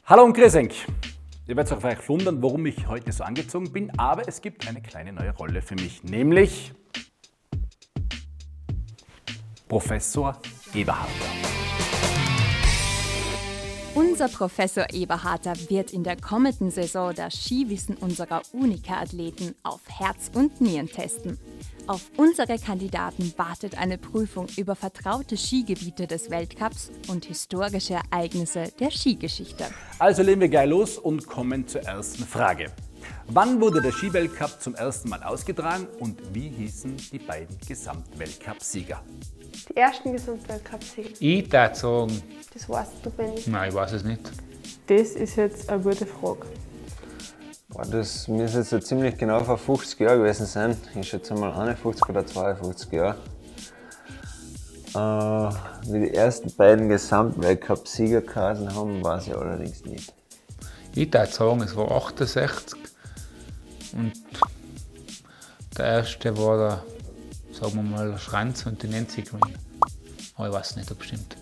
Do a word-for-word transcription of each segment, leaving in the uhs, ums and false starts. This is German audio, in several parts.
Hallo und grüß euch. Ihr werdet euch vielleicht wundern, warum ich heute so angezogen bin, aber es gibt eine kleine neue Rolle für mich, nämlich Professor Eberharter. Unser Professor Eberharter wird in der kommenden Saison das Skiwissen unserer Unika-Athleten auf Herz und Nieren testen. Auf unsere Kandidaten wartet eine Prüfung über vertraute Skigebiete des Weltcups und historische Ereignisse der Skigeschichte. Also legen wir gleich los und kommen zur ersten Frage. Wann wurde der Skiweltcup zum ersten Mal ausgetragen und wie hießen die beiden Gesamtweltcup-Sieger? Die ersten Gesamtweltcup-Sieger. Ich würde sagen, Das weißt du, Benni. nein, ich weiß es nicht. Das ist jetzt eine gute Frage. Boah, das müsste jetzt so ziemlich genau vor fünfzig Jahren gewesen sein. Ich schätze mal einundfünfzig oder zweiundfünfzig Jahre. Äh, wie die ersten beiden Gesamtweltcup-Sieger geheißen haben, weiß ich allerdings nicht. Ich würde sagen, es war achtundsechzig und der erste war der, sagen wir mal, Schranz und die Nancy Green. Aber ich weiß nicht, ob es stimmt.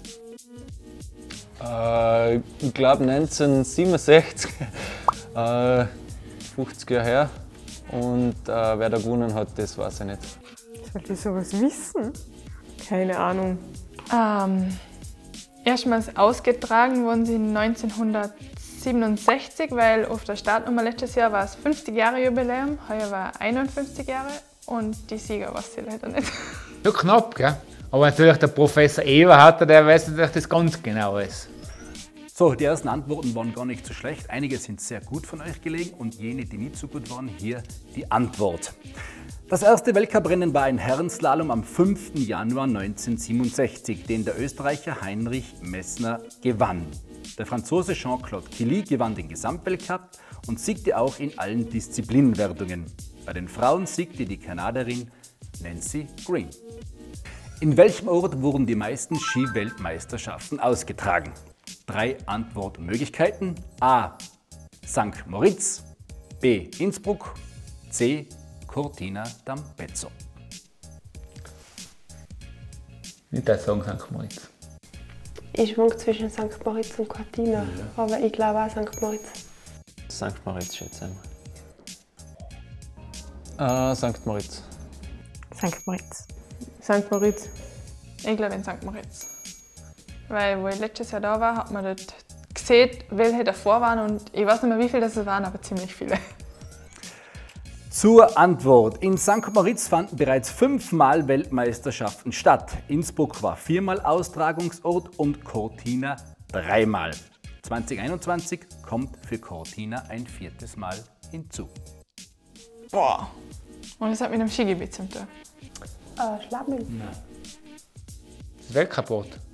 Äh, ich glaube neunzehnhundertsiebenundsechzig, äh, fünfzig Jahre her. Und äh, wer da gewonnen hat, das weiß ich nicht. Sollte ich sowas wissen? Keine Ahnung. Ähm, erstmals ausgetragen wurden sie neunzehnhundertsiebenundsechzig, weil auf der Startnummer letztes Jahr war es fünfzig Jahre Jubiläum, heuer war einundfünfzig Jahre und die Sieger weiß ich leider nicht. Ja, knapp, gell? Aber natürlich der Professor Eberharter, der weiß natürlich das ganz genau alles. So, die ersten Antworten waren gar nicht so schlecht. Einige sind sehr gut von euch gelegen und jene, die nicht so gut waren, hier die Antwort. Das erste Weltcuprennen war ein Herrenslalom am fünften Januar neunzehnhundertsiebenundsechzig, den der Österreicher Heinrich Messner gewann. Der Franzose Jean-Claude Killy gewann den Gesamtweltcup und siegte auch in allen Disziplinenwertungen. Bei den Frauen siegte die Kanadierin Nancy Green. In welchem Ort wurden die meisten Skiweltmeisterschaften ausgetragen? Drei Antwortmöglichkeiten. A. Sankt Moritz, B. Innsbruck, C. Cortina d'Ampezzo. Ich würde sagen Sankt Moritz. Ich schwank zwischen Sankt Moritz und Cortina, ja. Aber ich glaube auch Sankt Moritz. Sankt Moritz schätze ich mal. Äh, Sankt Moritz. Sankt Moritz. Sankt Moritz. Ich glaube in Sankt Moritz. Weil, wo ich letztes Jahr da war, hat man dort gesehen, welche davor waren und ich weiß nicht mehr, wie viele das waren, aber ziemlich viele. Zur Antwort. In Sankt Moritz fanden bereits fünfmal Weltmeisterschaften statt. Innsbruck war viermal Austragungsort und Cortina dreimal. zweitausendeinundzwanzig kommt für Cortina ein viertes Mal hinzu. Boah. Und das hat mit dem Skigebiet zu tun. Äh, Schlabming. Das Weltcup-Ort.